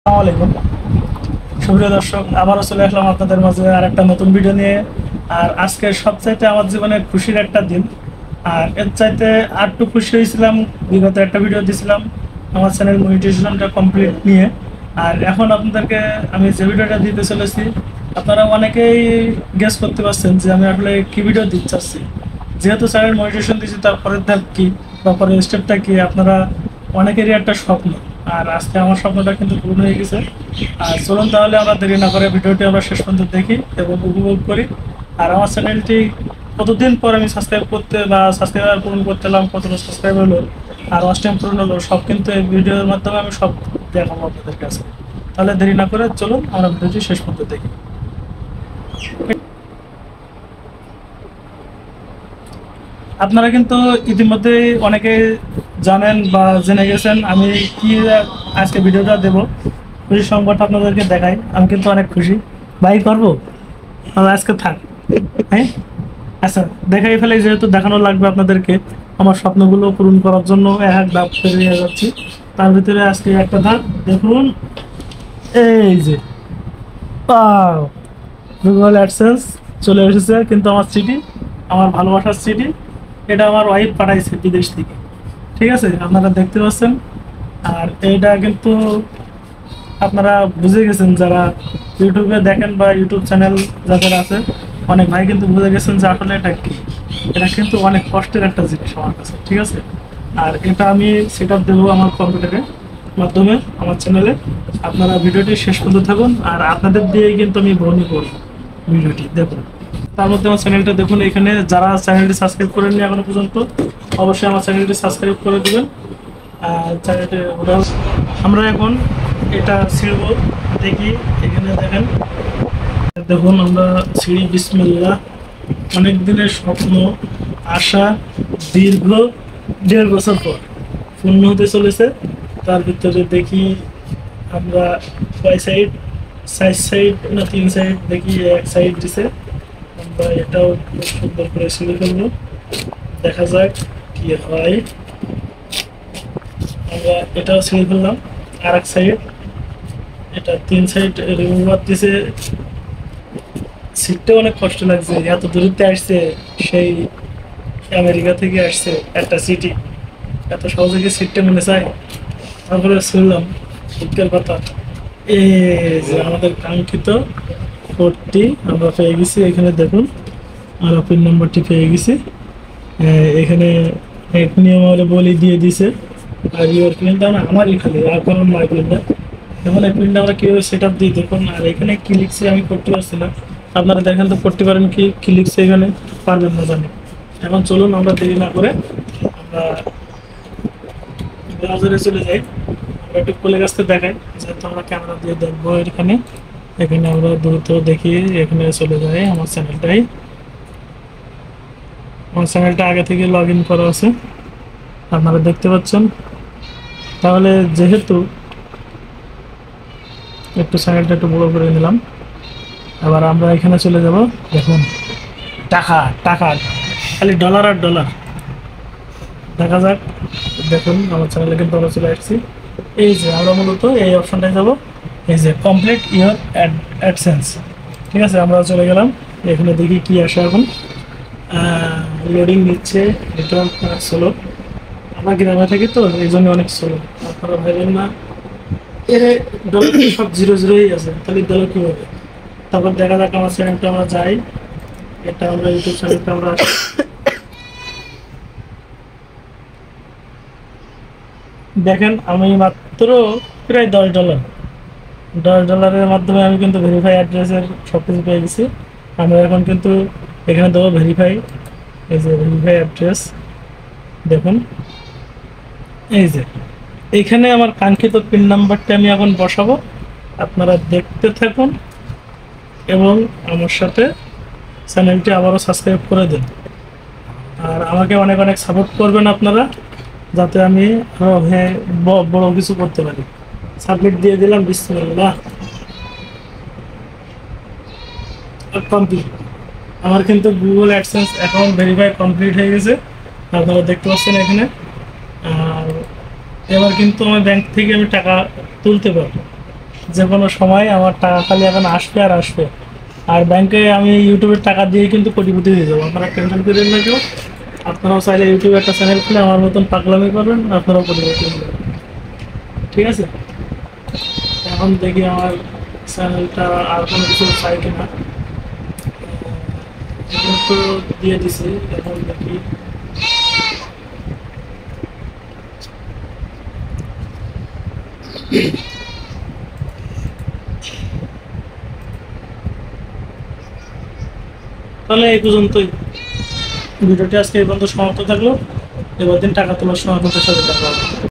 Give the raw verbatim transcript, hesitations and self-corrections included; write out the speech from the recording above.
আসসালামু আলাইকুম সুপ্রিয় দর্শক, আবারও চলে আসলাম আপনাদের মাঝে আর একটা নতুন ভিডিও নিয়ে। আর আজকে সবচাইতে আমার জীবনে খুশির একটা দিন। আর এর চাইতে আর একটু খুশি হয়েছিলাম, বিগত একটা ভিডিও দিয়েছিলাম আমার চ্যানেল মনিটাইজেশনটা কমপ্লিট নিয়ে। আর এখন আপনাদেরকে আমি যে ভিডিওটা দিতে চলেছি, আপনারা অনেকেই গেস করতে পারছেন যে আমি আসলে কী ভিডিও দিতে চাচ্ছি। যেহেতু চ্যানেল মনিটাইজেশন দিচ্ছি, তার পরের ধাপ কী বা পরের স্টেপটা কী, আপনারা অনেকেরই একটা স্বপ্ন। আর আজকে আমার স্বপ্নটা কিন্তু পূর্ণ হয়ে গেছে। আর চলুন তাহলে আমরা দেরি না করে ভিডিওটি আমরা শেষ পর্যন্ত দেখি এবং উপভোগ করি। আর আমার চ্যানেলটি কতদিন পর আমি সাবস্ক্রাইব করতে বা সাবস্ক্রাইবার পূরণ করতে এলাম, কতটা সাবস্ক্রাইব হলো আর ওয়াচ টাইম পূরণ হলো, সব কিন্তু এই ভিডিওর মাধ্যমে আমি সব দেখাবো আপনাদের কাছে। তাহলে দেরি না করে চলুন আমরা ভিডিওটি শেষ পর্যন্ত দেখি। আপনারা কিন্তু ইতিমধ্যে অনেকে জানেন বা জেনে গেছেন আমি কি আজকে ভিডিওটা দেব। খুশি সংবাদটা আপনাদেরকে দেখাই, আমি কিন্তু অনেক খুশি। ভাই করবো আজকে থাক, হ্যাঁ আচ্ছা দেখাই ফেলে, যেহেতু দেখানো লাগবে আপনাদেরকে আমার স্বপ্নগুলো পূরণ করার জন্য এক এক ধাপ পেরিয়ে যাচ্ছি। তার ভিতরে আজকে একটা ধাপ দেখুন, এই যে গুগল অ্যাডসেন্স চলে এসেছে। কিন্তু আমার সিটি, আমার ভালোবাসার সিটি, এটা আমার ওয়াইফ পাঠাইছে বিদেশ থেকে। ঠিক আছে, আপনারা দেখতে পাচ্ছেন। আর এইটা কিন্তু আপনারা বুঝে গেছেন, যারা ইউটিউবে দেখেন বা ইউটিউব চ্যানেল যাদের আছে, অনেক ভাই কিন্তু বুঝে গেছেন যে আসলে এটা কি। এটা কিন্তু অনেক কষ্টের একটা জিনিস আমার কাছে। ঠিক আছে, আর এটা আমি সেট আপ দেবো আমার কম্পিউটারের মাধ্যমে আমার চ্যানেলে। আপনারা ভিডিওটি শেষ পর্যন্ত থাকুন, আর আপনাদের দিয়েই কিন্তু আমি বর্ণি করব ভিডিওটি দেখুন। তার মধ্যে আমার চ্যানেলটা দেখুন, এখানে যারা চ্যানেলটি সাবস্ক্রাইব করেননি এখনো পর্যন্ত, অবশ্যই আমার চ্যানেলটি সাবস্ক্রাইব করে দেবেন। আর চ্যানেলটি আমরা এখন এটা ছিড়ব, দেখি এখানে দেখেন। দেখুন আমরা সিঁড়ি, বিসমিল্লাহ। অনেক দিনের স্বপ্ন, আশা, দীর্ঘ দেড় বছর পর পূর্ণ হতে চলেছে। তার ভিতরে দেখি আমরা কয় সাইড, সাইড সাইড না তিন সাইড, দেখি এক সাইড দিছে। আমরা এটাও খুব সুন্দর করে সিঁড়ি ফেলবো, দেখা যাক কি হয়। আমরা এটাও সিঁড়ি ফেললাম আর এক সাইড, এটা তিন সাইড রিমুভার দিছে। সিটটা অনেক কষ্ট লাগছে, এত দূরত্বে আসছে, সেই আমেরিকা থেকে আসছে একটা সিটি, এত সহজে কি সিটটা মনে চায়। তারপরে শুনলাম উৎকের কথা, এই যে আমাদের কাঙ্ক্ষিত কোডটি আমরা পেয়ে গেছি। এখানে দেখুন আর পিন নাম্বারটি পেয়ে গেছি। এখানে এক নিয়ম হলে বলি দিয়ে দিছে। আর ইউর প্রিন্টটা না আমারই খালি, আর কোনো নয় প্রিন্টটা। এখন এই প্রিন্টটা আমরা কীভাবে সেট আপ দিই দেখুন। আর এখানে কি লিখছে আমি করতে পারছি না, আপনারা দেখেন তো করতে পারেন কি কি লিখছে, এখানে পারবেন না জানি। এখন চলুন আমরা দেরি না করে আমরা ব্রাউজারে চলে যাই। আমরা একটু কোলে কাছতে দেখাই, যেহেতু আমরা ক্যামেরা দিয়ে দেখবো। এখানে এখানে আমরা দ্রুত দেখি, এখানে চলে যাই আমার চ্যানেলটাই। আমার চ্যানেলটা আগে থেকে লগ ইন করা আছে, আপনারা দেখতে পাচ্ছেন। তাহলে যেহেতু একটু চ্যানেলটা একটু বড় করে নিলাম, আবার আমরা এখানে চলে যাব। দেখুন টাকা টাকা, খালি ডলার আর ডলার। দেখা যাক, দেখুন আমার চ্যানেলে কিন্তু আমরা চলে আসছি। এই যে আমরা মূলত এই অপশনটায় যাব, এই যে কমপ্লিট ইউর অ্যাডসেন্স। ঠিক আছে, আমরা চলে গেলাম। এখানে দেখি কি আসে এখন। লোডিং নিচ্ছে, নেটওয়ার্ক স্লো। আমরা গ্রামে থাকি তো এই জন্য অনেক স্লো, আপনারা ভাবেন না এর ডলার সব জিরো জিরোই আছে, তাহলে ডলার কী হবে। তারপর দেখা যাক আমার চ্যানেলটা আমরা যাই, এটা আমরা ইউটিউব চ্যানেলটা আমরা দেখেন। আমি মাত্র প্রায় দশ ডলার দশ ডলারের মাধ্যমে আমি কিন্তু ভেরিফাই অ্যাড্রেসের সব কিছু পেয়ে গেছি। আমরা এখন কিন্তু এখানে দেবো ভেরিফাই, এই যে ভেরিফাই অ্যাড্রেস দেখুন। এই যে এইখানে আমার কাঙ্ক্ষিত পিন নাম্বারটা আমি এখন বসাবো, আপনারা দেখতে থাকুন এবং আমার সাথে চ্যানেলটি আবারও সাবস্ক্রাইব করে দিন। আর আমাকে অনেক অনেক সাপোর্ট করবেন আপনারা, যাতে আমি আরও হ্যাঁ বড় কিছু করতে পারি। সাবমিট দিয়ে দিলাম, বিসমিল্লাহ। কমপ্লিট, আমার কিন্তু Google AdSense account verify complete হয়ে গেছে, আপনারা দেখতে পাচ্ছেন এখানে। আর এবার কিন্তু আমার ব্যাংক থেকে আমি টাকা তুলতে পারবো। যে কোনো সময় আমার টাকা খালি এখন আসবে আর আসবে। আর ব্যাংকে আমি ইউটিউবের টাকা দিয়ে কিন্তু কোটিপতি হয়ে যাবো, আপনারা টেনশন করেন না কেউ। আপনারাও চাইলে ইউটিউবে একটা চ্যানেল খুলে আমার মতন পাগলামি করবেন, আপনারাও কোটিপতি হয়ে যাবেন। ঠিক আছে, এখন দেখি আমার চ্যানেলটা আর কোনো কিছু চাই কিনা। এখন তো দিয়ে দিছি, এখন দেখি। তাহলে এই পর্যন্তই, ভিডিওটি আজকে এই পর্যন্ত সমাপ্ত থাকলো। এবার দিন টাকা তোলার সময় আপনাদের সাথে দেখা হবে।